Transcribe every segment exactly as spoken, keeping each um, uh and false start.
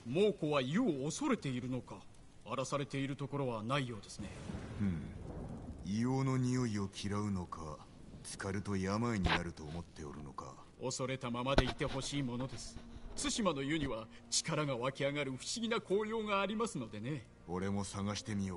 猛虎は湯を恐れているのか、荒らされているところはないようですね。 うん。硫黄の匂いを嫌うのか、浸かると病になると思っておるのか。 恐れたままでいてほしいものです。対馬の湯には力が湧き上がる不思議な紅葉がありますのでね。 俺も探してみよう。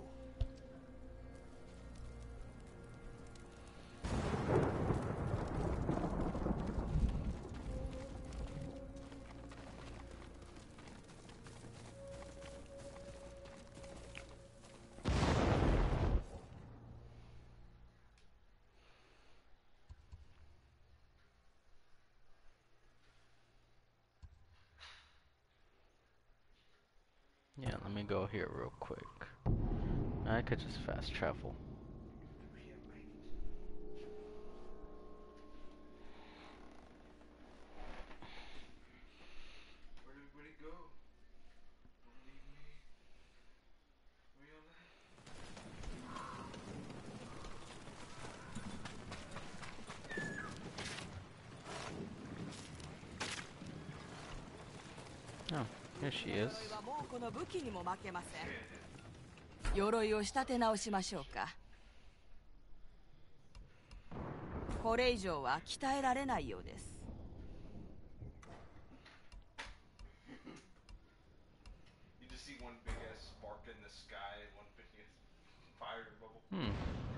Yeah, let me go here real quick. I could just fast travel. Where did, where'd it go? Don't leave me. Where y'all at? Oh, here she is. 鎧を仕立て直しましょうか。これ以上は鍛えられないようです。 You just see one big ass spark in the sky and one big ass fire bubble. Hmm.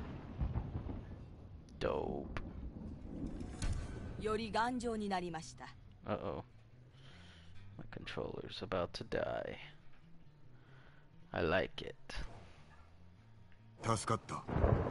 Dope. より頑丈になりました。 Uh-oh. My controller's about to die. I like it. 助かった。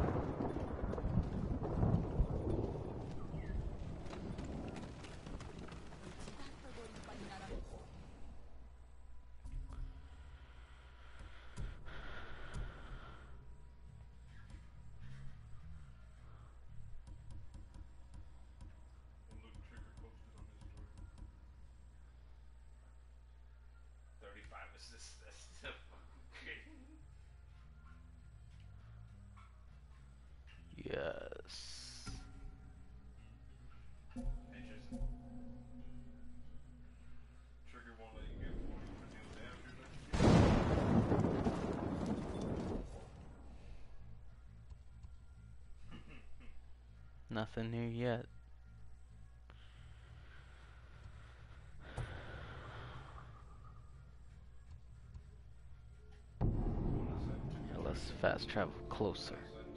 thirty-five is this, that's the Yes. Interesting. Trigger won't let you get forty for deal damage. Nothing here yet. Yeah, let's fast travel closer.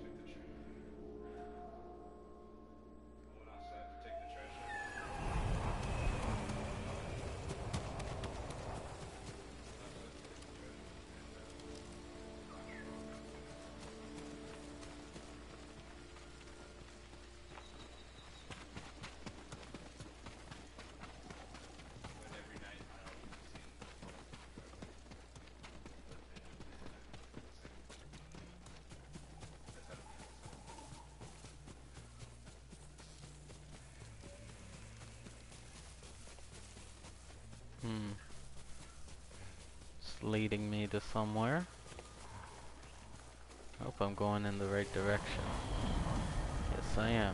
Hmm. It's leading me to somewhere. Hope I'm going in the right direction. Yes, I am.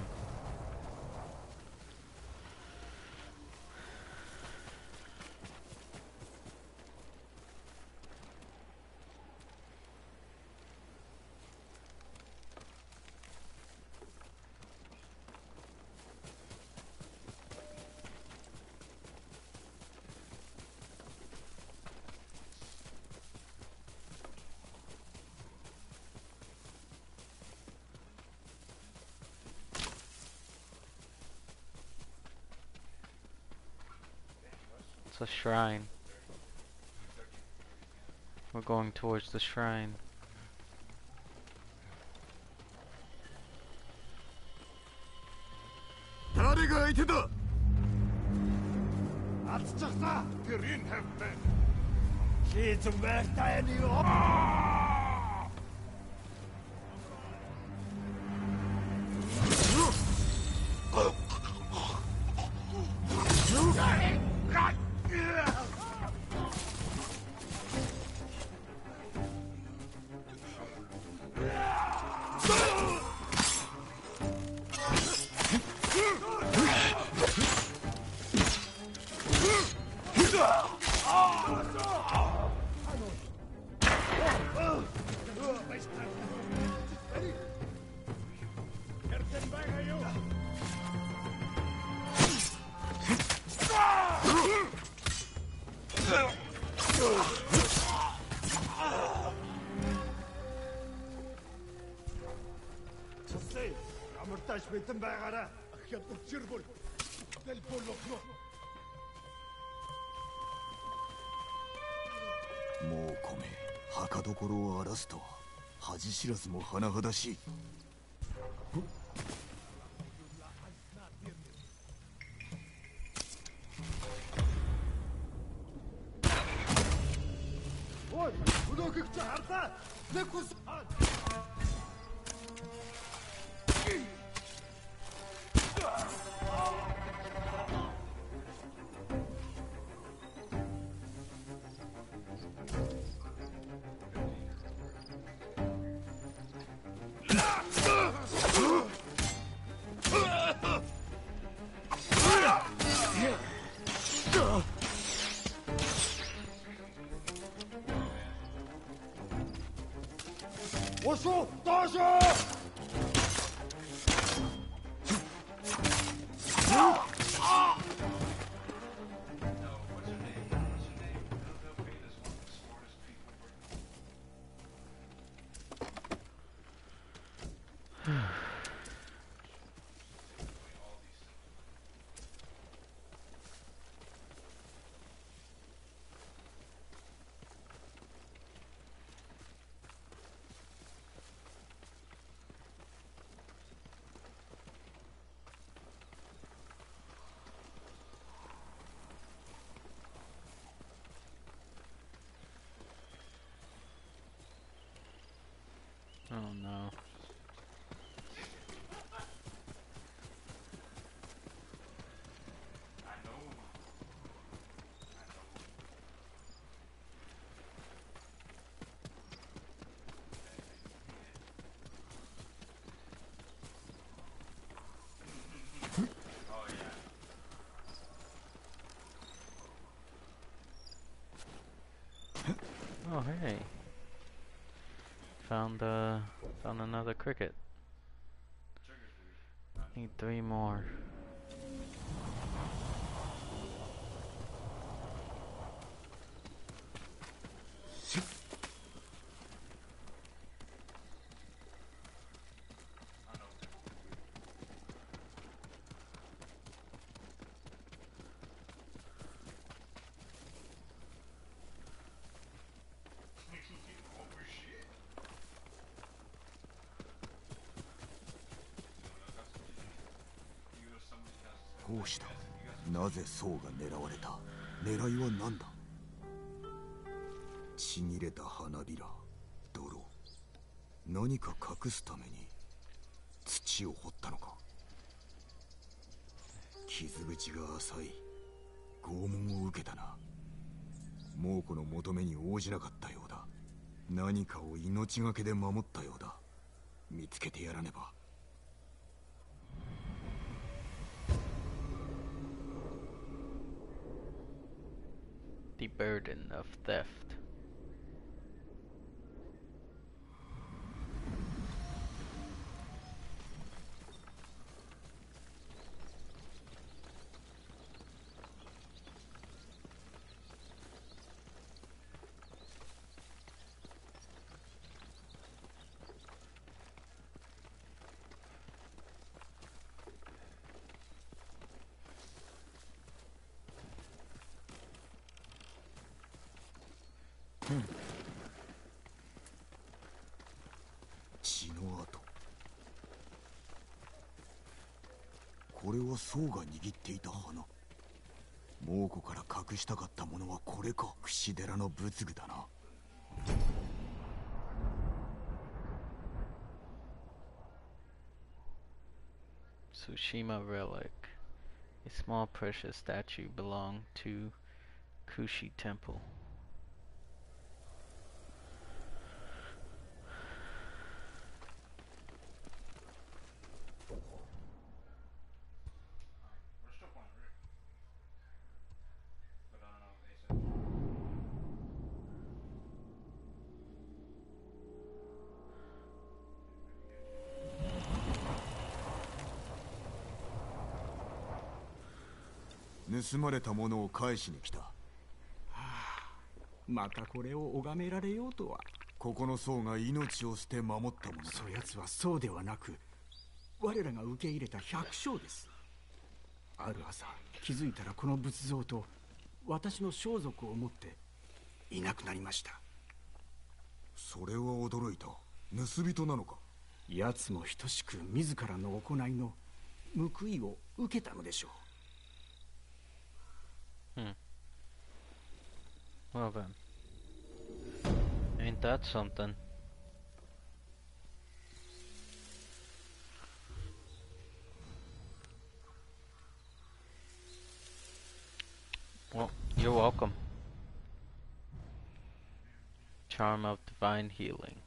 It's a shrine. We're going towards the shrine. Амарташ битэн байгаараа. Хятадчир бүр. Тэл болохгүй. もう米墓所を荒らすとは恥知らずも甚だしい。 おい、うどく口はた。猫さん。我说大声！ Oh no. Oh hey. Found uh found another cricket. Need three more. どうした。なぜ宋が狙われた。狙いは何だ。ちぎれた花びら、泥、何か隠すために土を掘ったのか。傷口が浅い。拷問を受けたな。猛虎の求めに応じなかったようだ。何かを命がけで守ったようだ。見つけてやらねば。 The burden of theft. Hmm. 血の跡。これは宋が握っていた花。猛虎から隠したかったものはこれか。櫛寺の仏具だな。 Tsushima relic. A small precious statue belonged to Kushi Temple. 盗まれたものを返しに来た。 はあ、 またこれを拝められようとは。 ここの僧が命を捨て守ったものだ。 そやつはそうではなく、我らが受け入れた百姓です。ある朝気づいたらこの仏像と私の装束を持っていなくなりました。 それは驚いた。盗人なのか。 奴も等しく自らの行いの報いを受けたのでしょう。Hmm. Well then, ain't that something? Well, you're welcome. Charm of divine healing.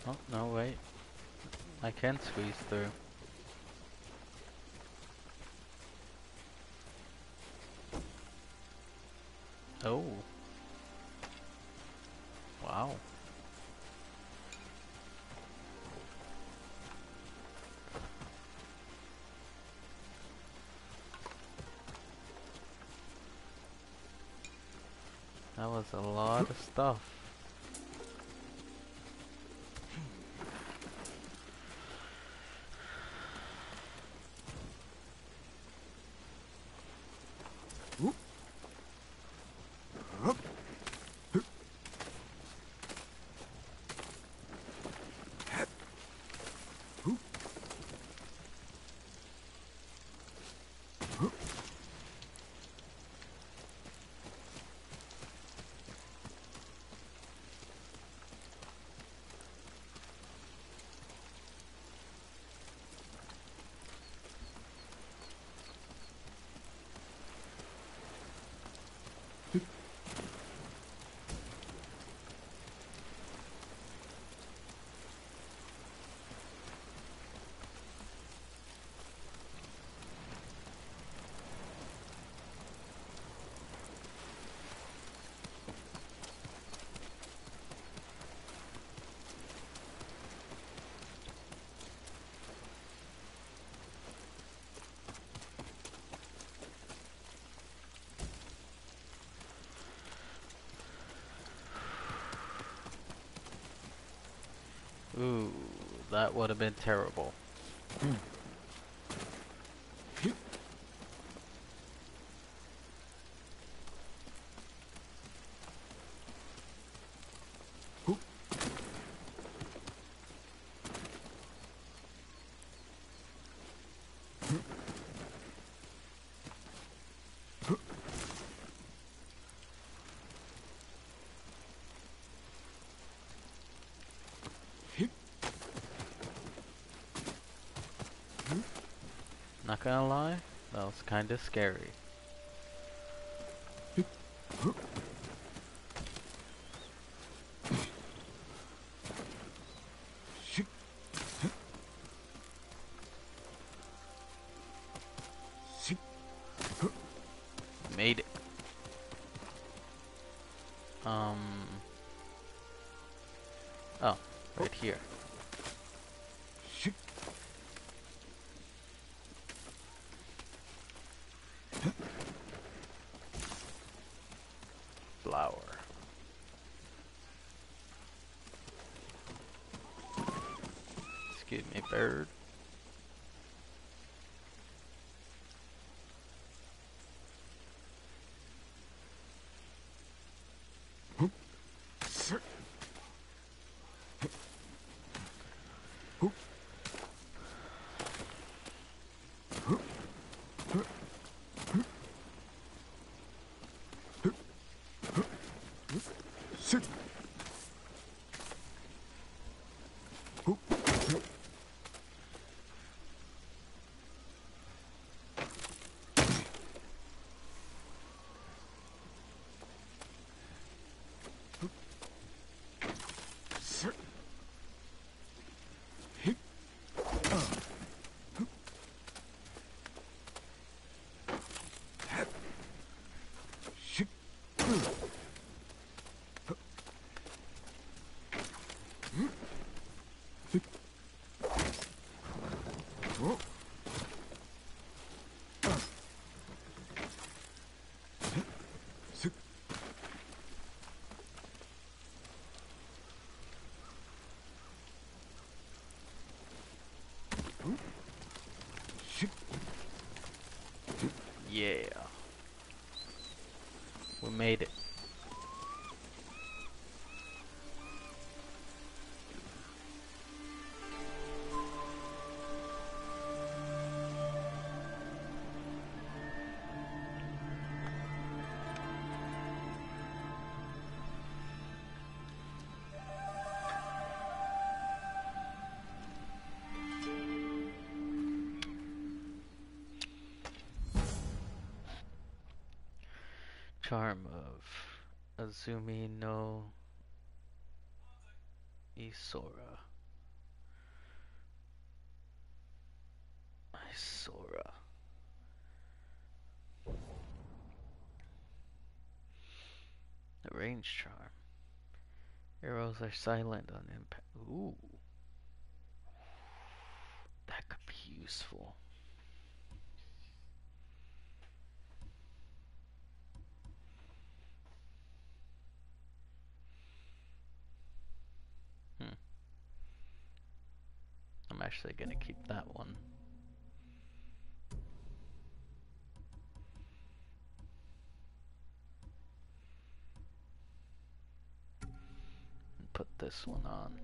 Oh, no, wait. I can squeeze through. Oh. Wow. That was a lot of stuff. Ooh, that would have been terrible. Not gonna lie, that was kinda scary. Made it. Um. Oh, right here. Flower. Excuse me, bird. Yeah. We made it. Charm of Azumi no Isora. Sora. A range charm. Arrows are silent on impact. Ooh. That could be useful. Hmm. I'm actually gonna keep that one. And put this one on.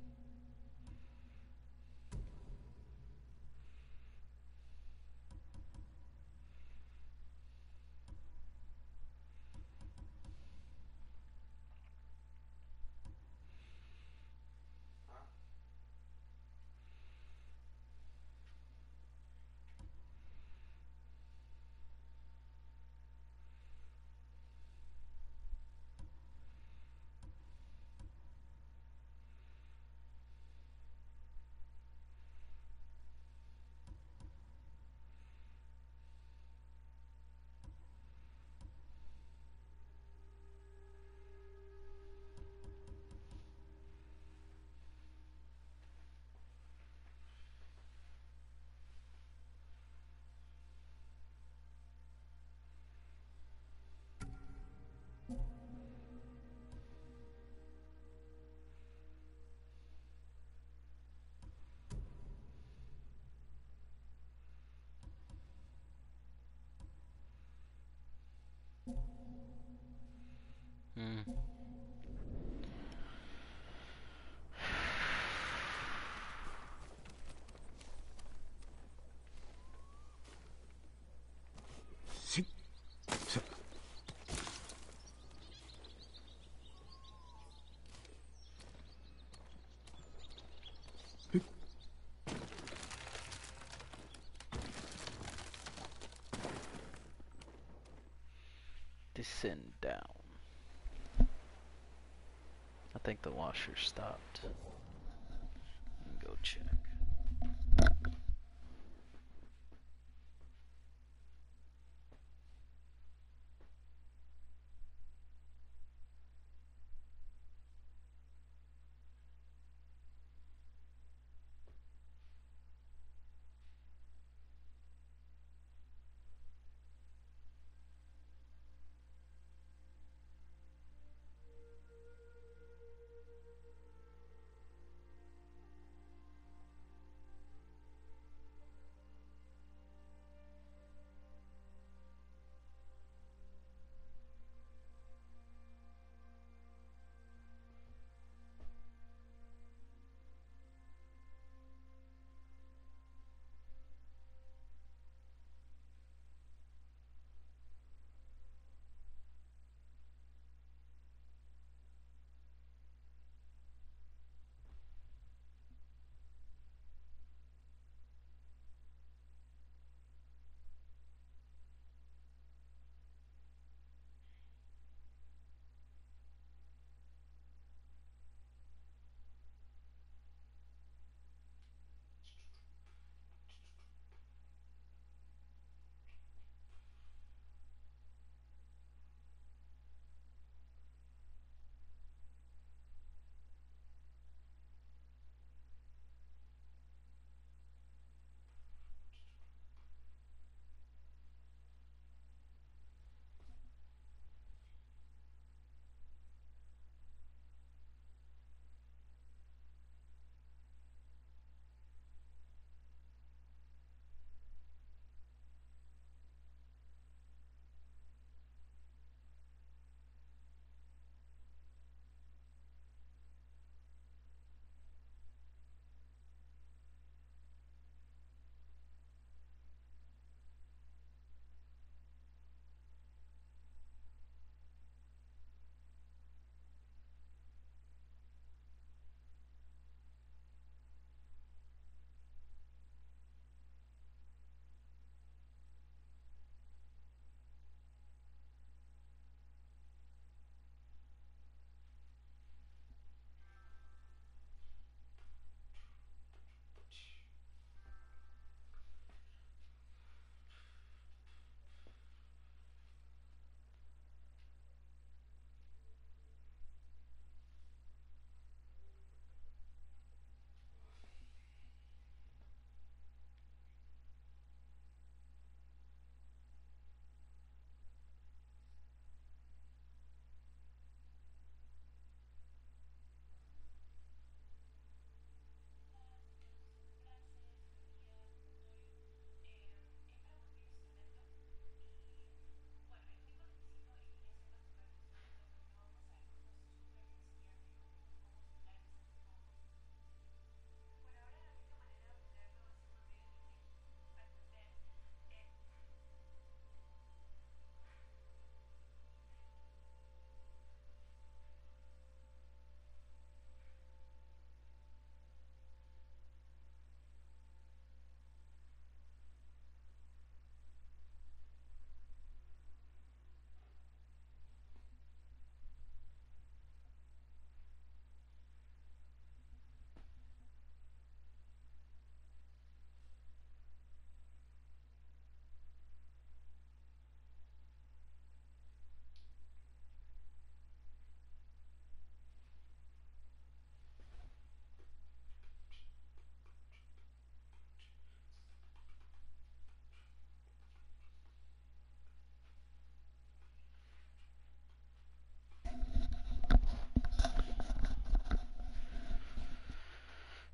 Hmm. しさ Descend down. I think the washer stopped. Let me go check.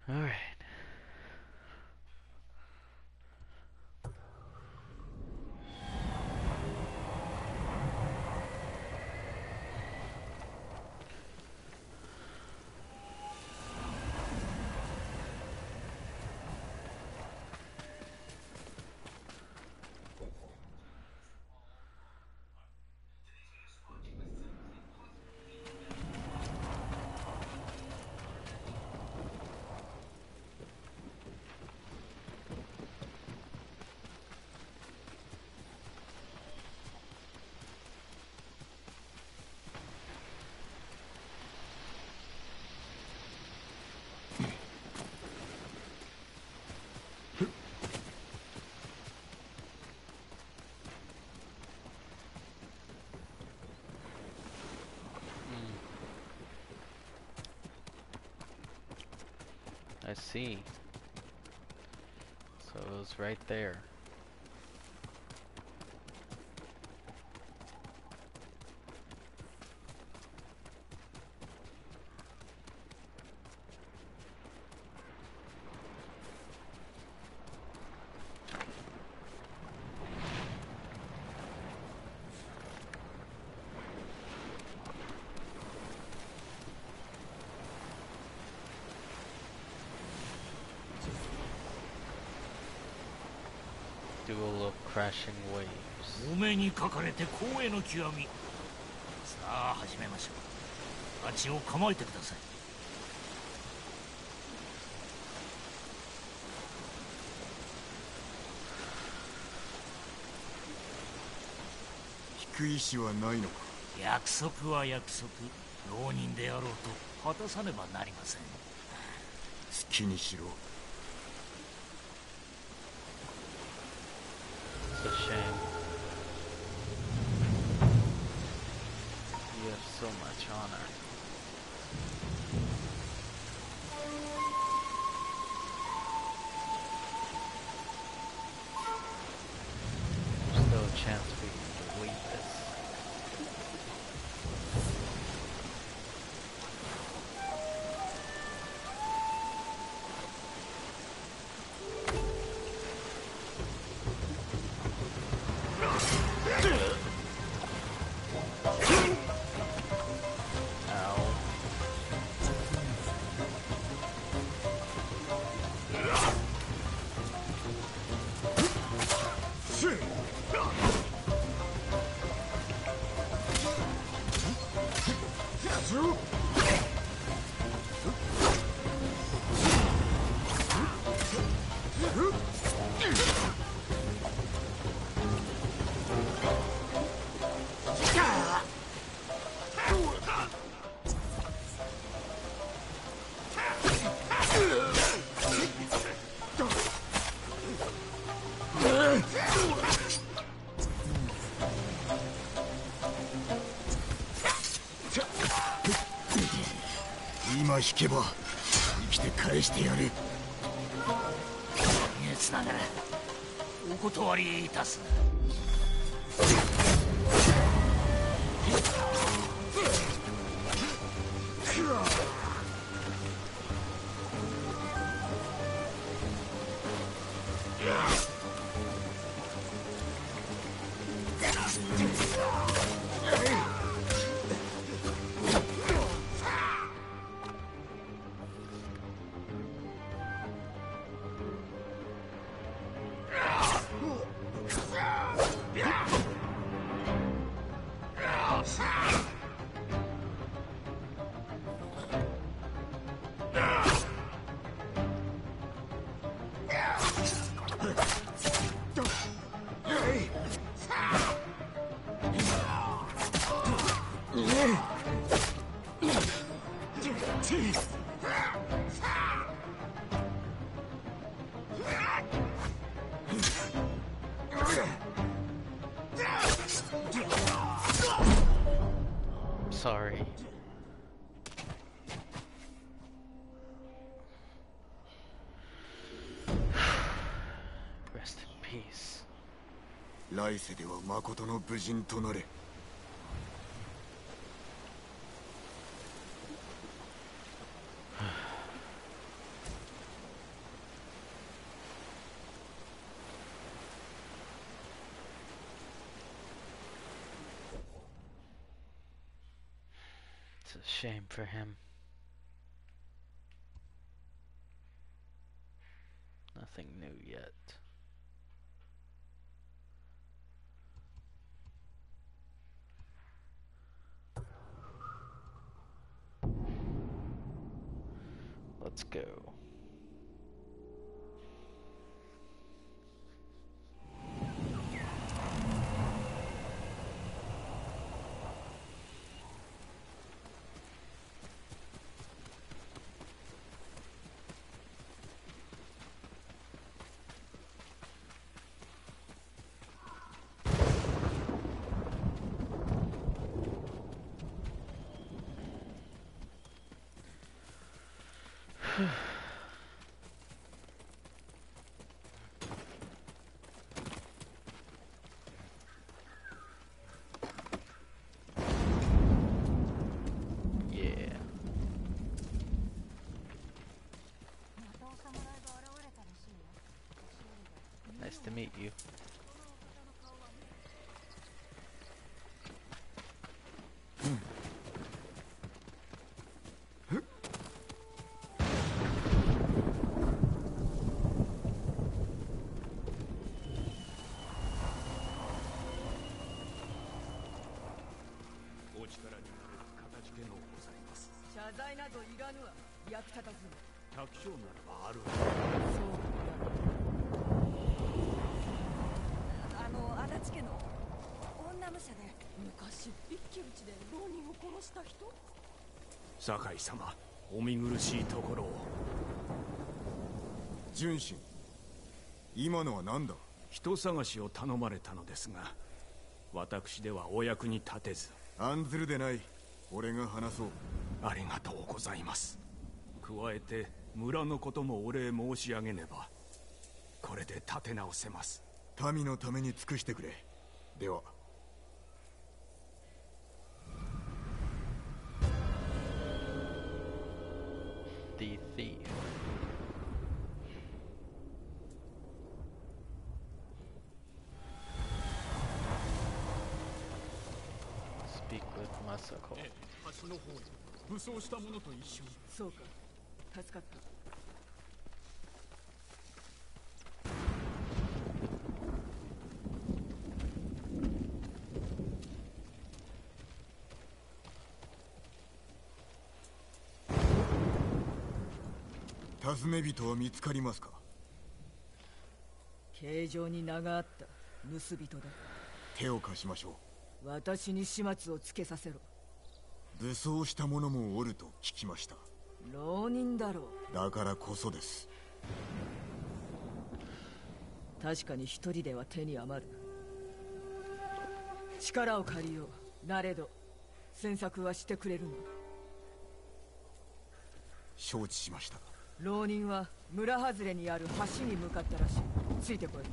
Alright. I see. So it was right there. Duel of crashing waves. お目にかかれて光栄の極み。さあ始めましょう。蜂を構えてください。 引く意志はないのか。 約束は約束。浪人であろうと果たさねばなりません。 好きにしろ。 It's a shame. You have so much honor. There's still a chance we can delete this. 今引けば生きて返してやる。 つながる。お断りいたす。 Sorry. Rest in peace. 来世では誠の武人となれ。 It's a shame for him. Nothing new yet. Let's go. Yeah. Nice to meet you. 酒井様、お見苦しいところを。 純真、今のは何だ？ 人探しを頼まれたのですが、私ではお役に立てず。 案ずるでない。俺が話そう。 ありがとうございます。加えて村のこともお礼申し上げねば。これで立て直せます。 民のために尽くしてくれ。では。 The thief. Speak with Masako. 橋の方へ武装した者と一緒に。 そうか、助かった。 尋ね人は見つかりますか？ 形状に名があった盗人だ。 手を貸しましょう。私に始末をつけさせろ。 武装した者もおると聞きました。 浪人だろう。 だからこそです。 確かに一人では手に余る。力を借りよう。なれど詮索はしてくれるの？ 承知しました。 浪人は村外れにある橋に向かったらしい。ついてこい。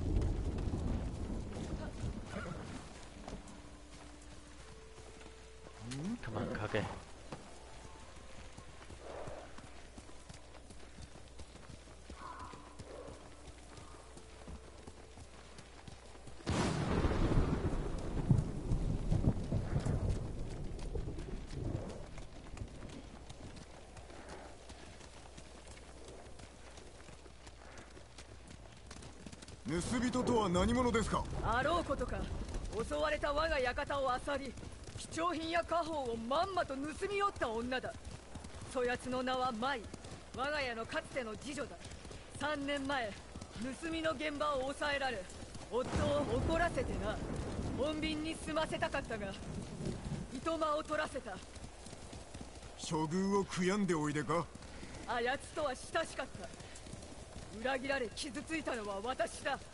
Come on, Kage. 盗人とは何者ですか？ あろうことか。襲われた我が館を漁り、貴重品や家宝をまんまと盗み寄った女だ。そやつの名は舞。我が家のかつての次女だ。三年前盗みの現場を抑えられ、夫を怒らせてな。穏便に済ませたかったがいとまを取らせた。 処遇を悔やんでおいでか？ あやつとは親しかった。裏切られ傷ついたのは私だ。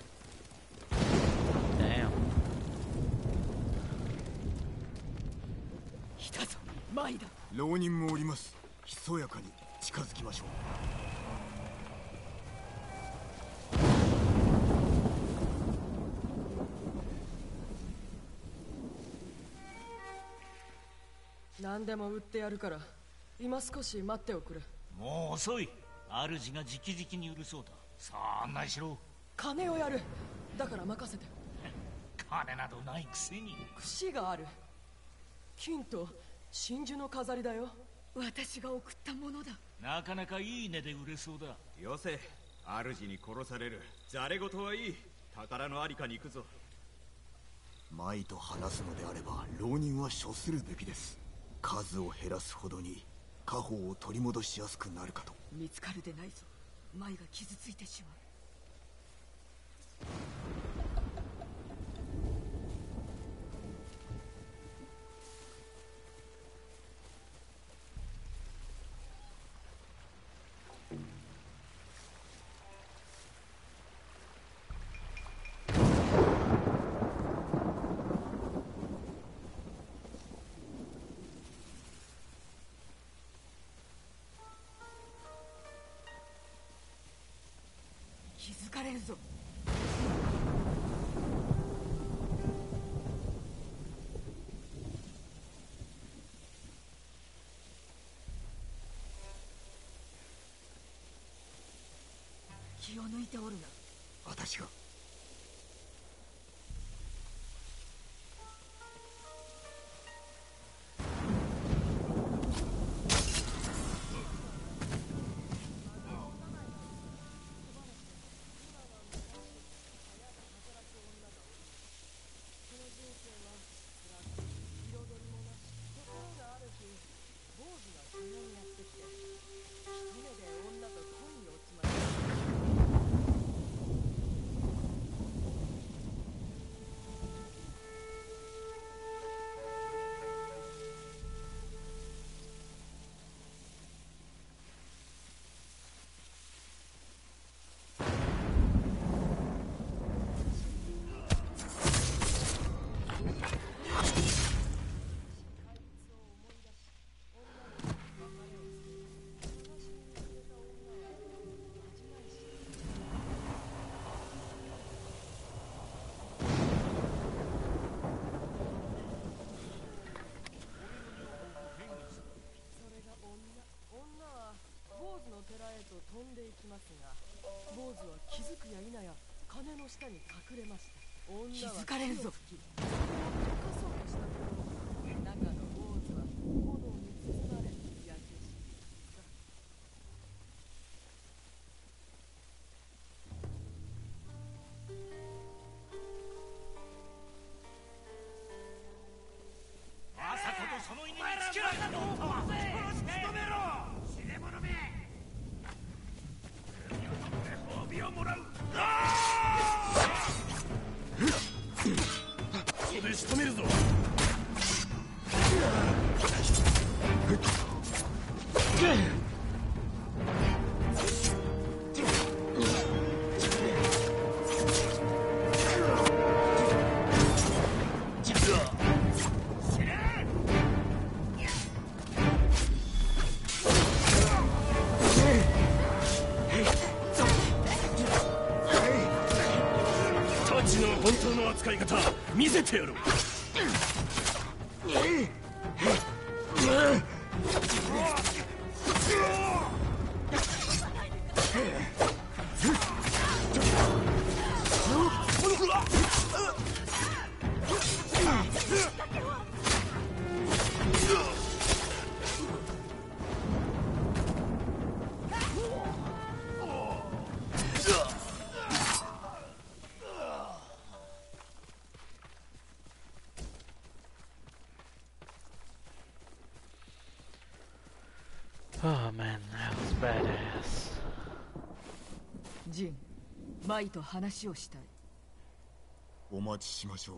Damn. 来たぞ、舞だ。 浪人もおります。ひそやかに近づきましょう。何でも売ってやるから今少し待っておくれ。 もう遅い。主が直々に売るそうだ。さあ案内しろ。 金をやる。だから任せて。 金などないくせに。 櫛がある。金と真珠の飾りだよ。私が送ったものだ。 なかなかいい値で売れそうだ。 よせ、主に殺されるざれ言はいい。宝のありかに行くぞ。舞と話すのであれば浪人は処するべきです。数を減らすほどに家宝を取り戻しやすくなるかと。 見つかるでないぞ。舞が傷ついてしまう。気づかれるぞ。気を抜いておるな。 私が。 飛んでいきますが、坊主は気づくや否や金の下に隠れました。女は気づかれるぞ。それを溶かそうとしたところ、中の坊主は炎に包まれ焼け死にまさかとその犬につけられたと思ったわ。殺して止めろ、死ね者め。褒美をもらう。ここで仕留めるぞ。タチの本当の扱い方見せてやろう。 Oh man, that was badass. ジン、マイと話をしたい。 お待ちしましょう。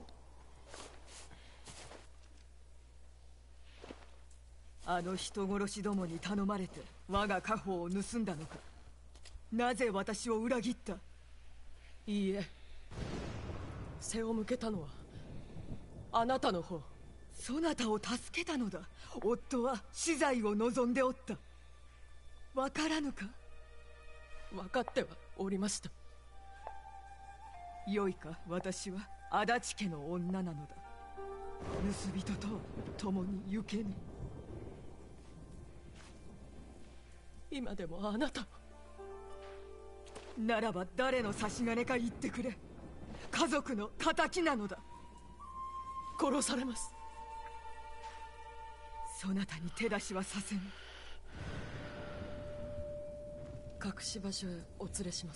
あの人殺しどもに頼まれて我が家宝を盗んだのか。なぜ私を裏切った。いいえ、背を向けたのはあなたの方。そなたを助けたのだ。夫は死罪を望んでおった。わからぬか。分かってはおりました。よいか、私は足立家の女なのだ。盗人とは共に行けぬ。今でもあなたは。ならば誰の差し金か言ってくれ。家族の仇なのだ。殺されます。 そなたに手出しはさせぬ。 隠し場所へお連れします。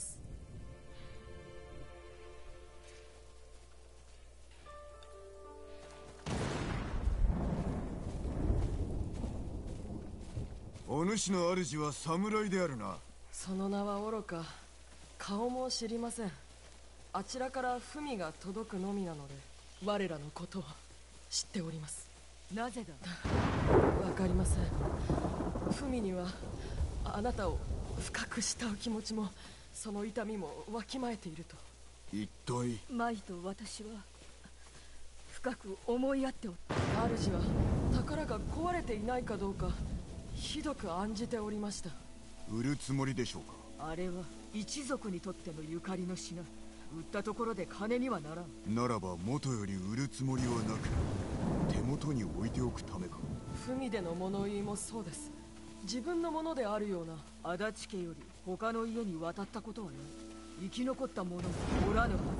お主の主は侍であるな。 その名はおろか顔も知りません。あちらから文が届くのみなので我らのことを知っております。 なぜだ。 わかりません。文にはあなたを深く慕う気持ちもその痛みもわきまえていると。 一体舞と私は深く思い合っておった。 主は宝が壊れていないかどうかひどく案じておりました。 売るつもりでしょうか。 あれは一族にとってのゆかりの品。売ったところで金にはならん。 ならば元より売るつもりはなく手元に置いておくためか。 文での物言いもそうです。自分のものであるような。 足立家より他の家に渡ったことはない。生き残った者もおらぬはず。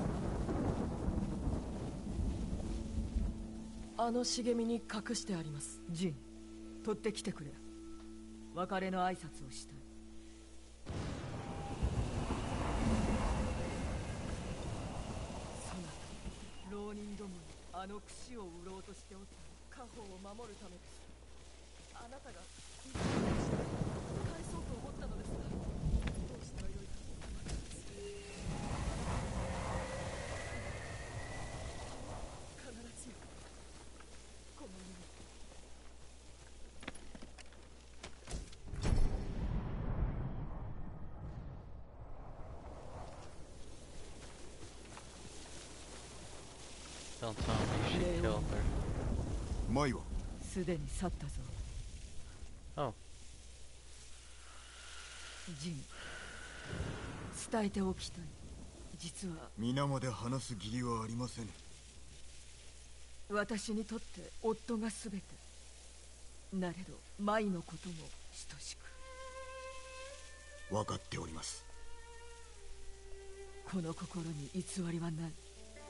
あの茂みに隠してあります。 ジン、取ってきてくれ。別れの挨拶をしたい。そなた浪人どもにあの櫛を売ろうとしておった。 家宝を守るためです。あなたが返そうと思ったのですが、どうしたらよいか分かりません。必ずこの世に。 Don't tell me she killed her. 舞はすでに去ったぞ。 Oh. ジン、伝えておきたい。実は皆まで話す義理はありません。 私にとって夫が全て。なれど舞のことも等しく。 分かっております。 この心に偽りはない。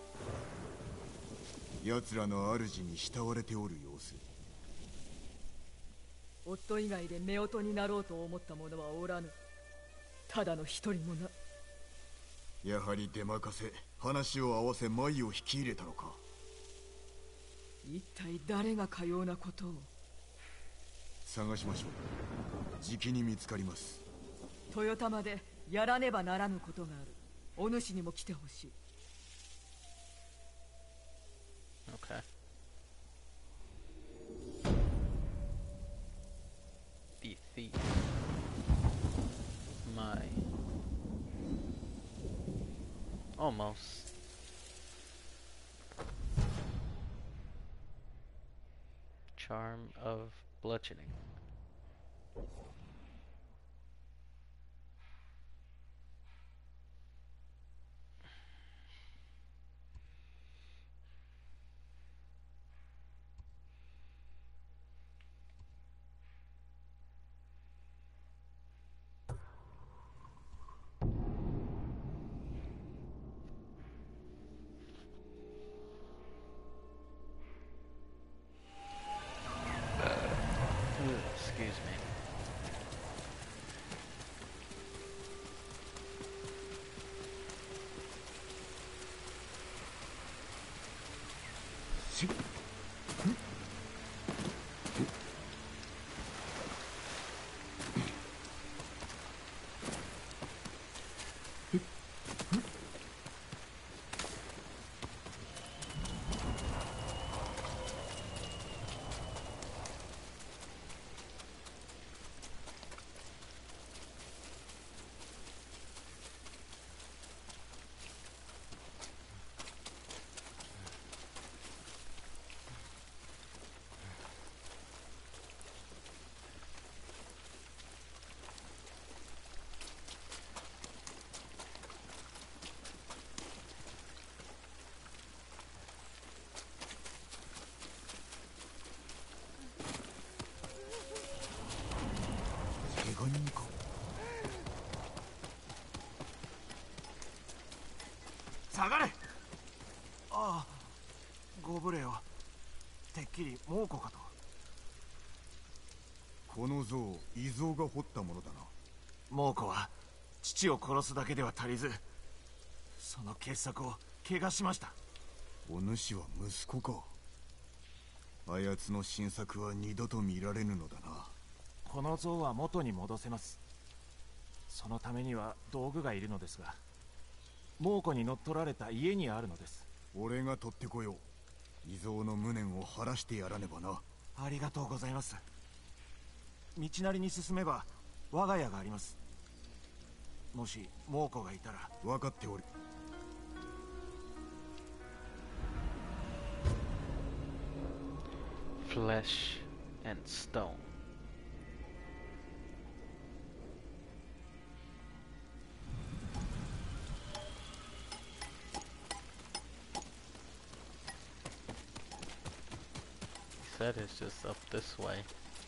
奴らの主に慕われておる様子。 夫以外で夫婦になろうと思った者はおらぬ。ただの一人もな。 やはり出任せ話を合わせ舞を引き入れたのか。 一体誰がかようなことを。 探しましょう。じきに見つかります。 豊玉でやらねばならぬことがある。お主にも来てほしい。 Okay. The thief. My. Almost. Charm of bludgeoning. Excuse me. 下がれ。ああ、ご無礼を。てっきり猛虎かと。 この像、異蔵が彫ったものだな。 猛虎は父を殺すだけでは足りず、その傑作を汚しました。 お主は息子か。あやつの新作は二度と見られぬのだな。 この像は元に戻せます。そのためには道具がいるのですが、猛虎に乗っ取られた家にあるのです。 俺が取ってこよう。異蔵の無念を晴らしてやらねばな。 ありがとうございます。道なりに進めば我が家があります。もし猛虎がいたら。 分かっておる。 Flesh and stone. He said it's just up this way.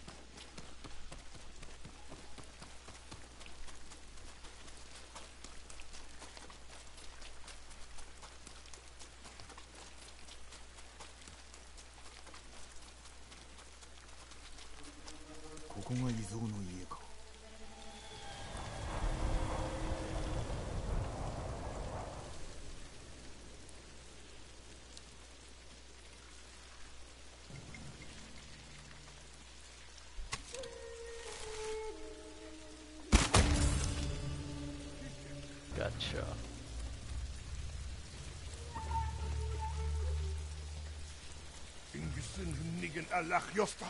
ここが異蔵の家か。 Gotcha. Ingüsün hünnigen Allah yosta.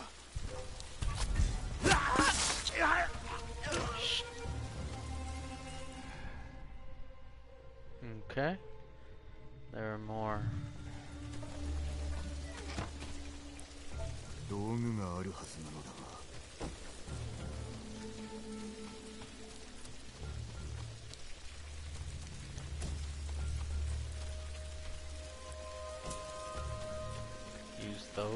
Okay. There are more. 道具があるはずなのだが。 Use those.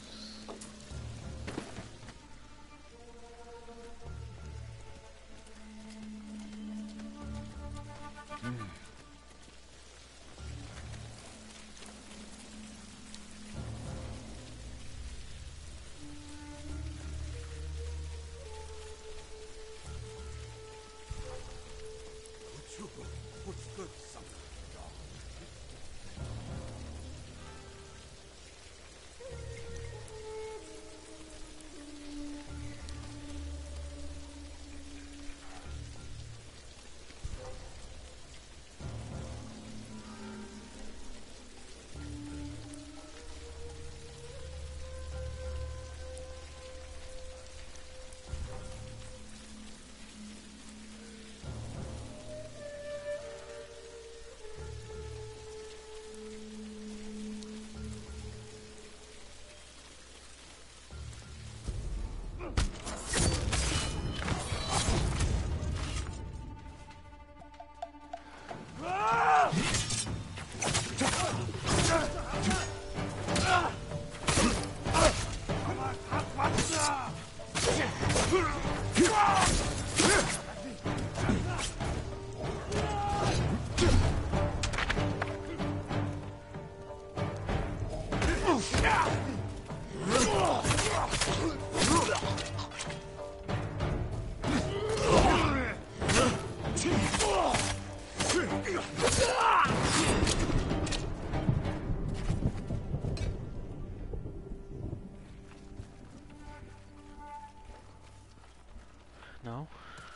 No?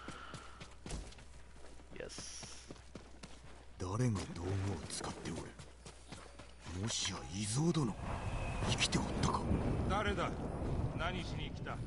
Yes. 誰が道具を使っておる。もしや異蔵殿、生きておったか。 誰だ。何しに来た。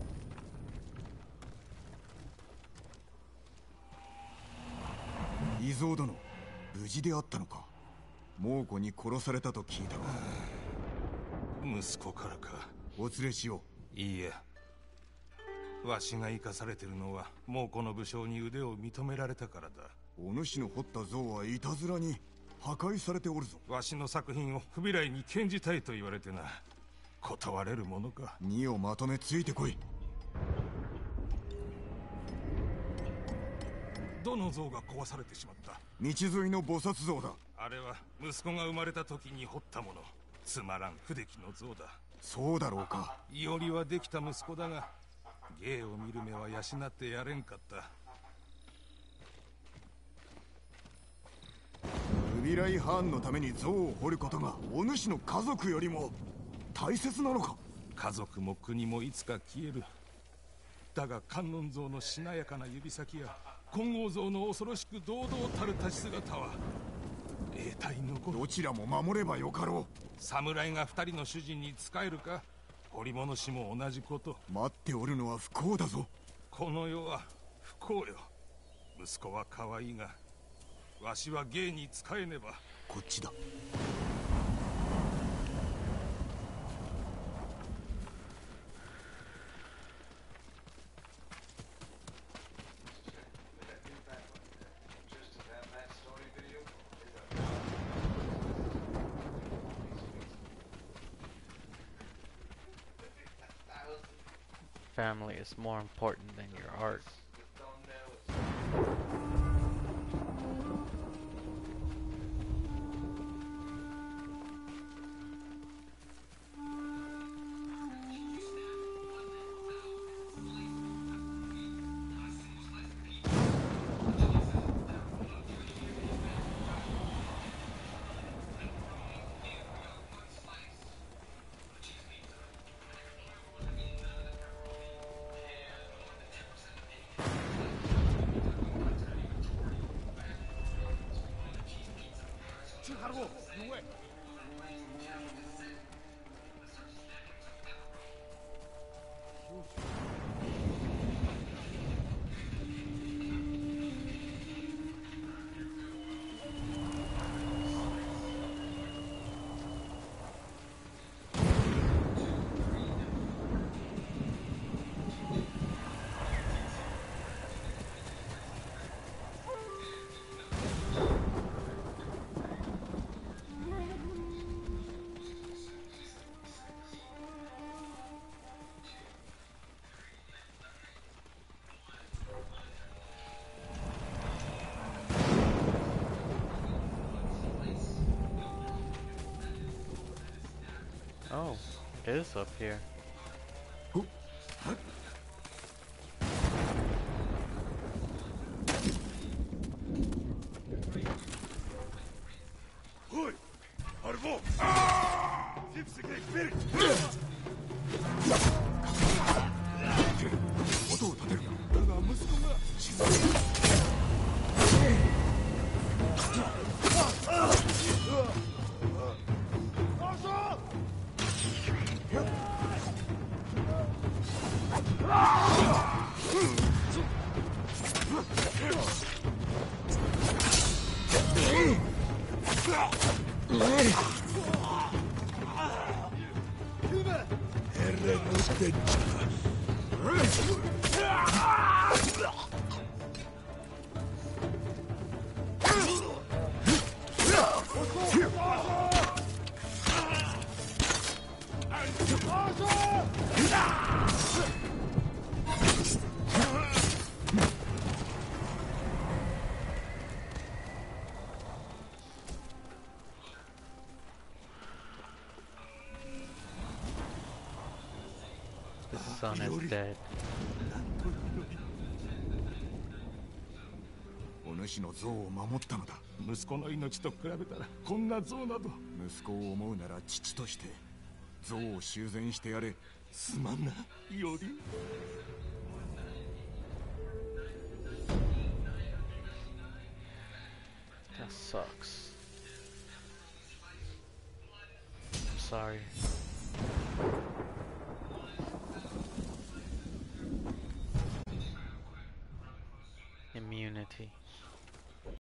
異蔵殿、無事であったのか。猛虎に殺されたと聞いたが。 息子からか。 お連れしよう。いいえ。わしが生かされてるのは猛虎の武将に腕を認められたからだ。 お主の彫った像はいたずらに破壊されておるぞ。 わしの作品を不備来に献じたいと言われてな。断れるものか。 荷をまとめついてこい。 どの像が壊されてしまった。 道沿いの菩薩像だ。 あれは息子が生まれた時に彫ったもの。つまらん不出来の像だ。 そうだろうか。 いおりはできた息子だが芸を見る目は養ってやれんかった。 ウビライ・ハーンのために像を掘ることがお主の家族よりも大切なのか。 家族も国もいつか消える。だが観音像のしなやかな指先や金剛像の恐ろしく堂々たる立ち姿は永代残る。 どちらも守ればよかろう。 侍が二人の主人に仕えるか、織物師も同じこと。 待っておるのは不幸だぞ。 この世は不幸よ。息子は可愛いがわしは芸に仕えねば。 こっちだ。 Family is more important than your art. Oh, it is up here. The son is dead. お主の像を守ったのだ。 息子の命と比べたらこんな像など。 息子を思うなら父として像を修繕してやれ。 すまんな、より。 That sucks. I'm sorry. Immunity.